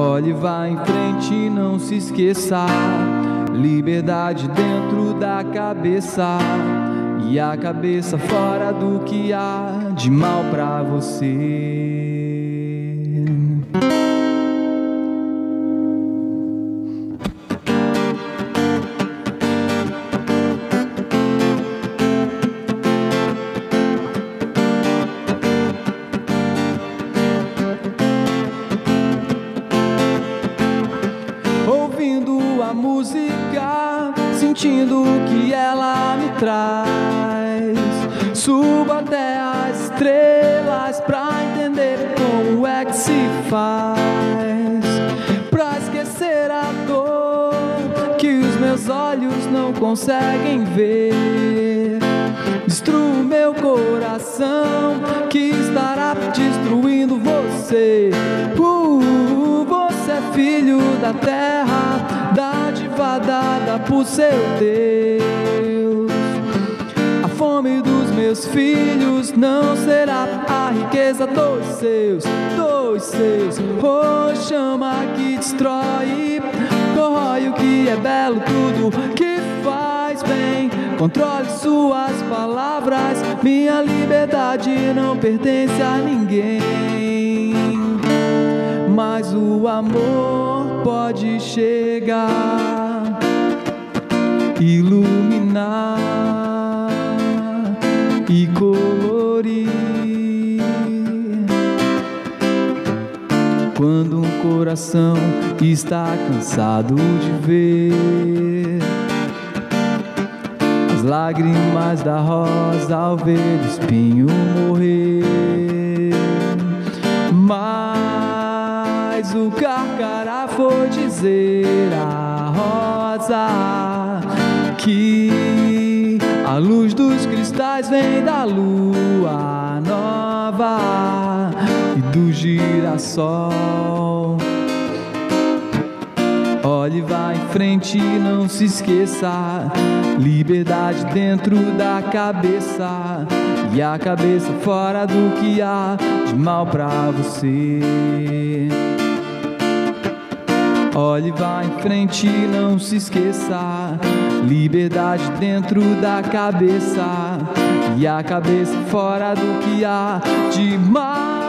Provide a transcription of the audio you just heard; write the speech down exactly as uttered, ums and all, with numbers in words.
Olhe, vá em frente, não se esqueça. Liberdade dentro da cabeça e a cabeça fora do que há de mal pra você. Ouvindo a música, sentindo o que ela me traz, subo até as estrelas pra entender como é que se faz, pra esquecer a dor que os meus olhos não conseguem ver. Destruo meu coração que estará destruindo você. uh, Você é filho da terra, dádiva dada por seu Deus. A fome dos meus filhos não será a riqueza dos seus, dos seus. Oh, chama que destrói, corrói o que é belo, tudo que faz bem. Controle suas palavras, minha liberdade não pertence a ninguém. Mas o amor pode chegar, iluminar e colorir. Quando um coração está cansado de ver as lágrimas da rosa ao ver o espinho morrer. Mas o Carcará foi dizer à rosa que a luz dos cristais vem da lua nova e do girassol. Olhe, vá em frente, não se esqueça. Liberdade dentro da cabeça e a cabeça fora do que há de mal pra você. Olhe, vá em frente, não se esqueça. Liberdade dentro da cabeça e a cabeça fora do que há de mal.